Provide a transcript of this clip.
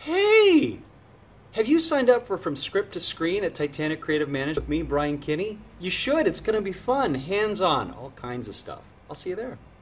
Hey! Have you signed up for From Script to Screen at Titanic Creative Management with me, Brian Kinney? You should. It's going to be fun, hands-on, all kinds of stuff. I'll see you there.